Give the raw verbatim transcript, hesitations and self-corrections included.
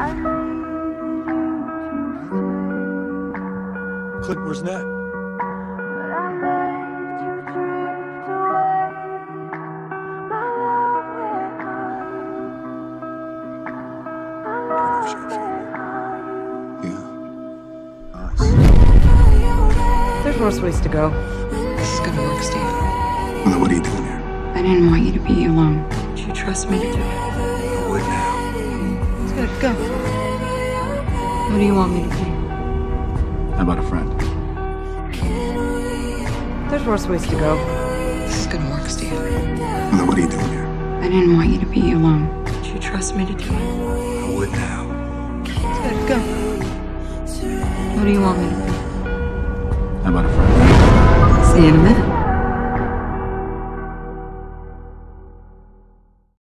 Click, where's Nat? There's worse ways to go. This is gonna work, Steve. Well, then what are you doing here? I didn't want you to be alone. Do you trust me to do it? I would now. It's good, go. What do you want me to do? How about a friend? There's worse ways to go. This is gonna work, Steve. Well, then what are you doing here? I didn't want you to be alone. Do you trust me to do it? I would now. It's good, go. What do you want me to do? How about a friend? See you in a minute.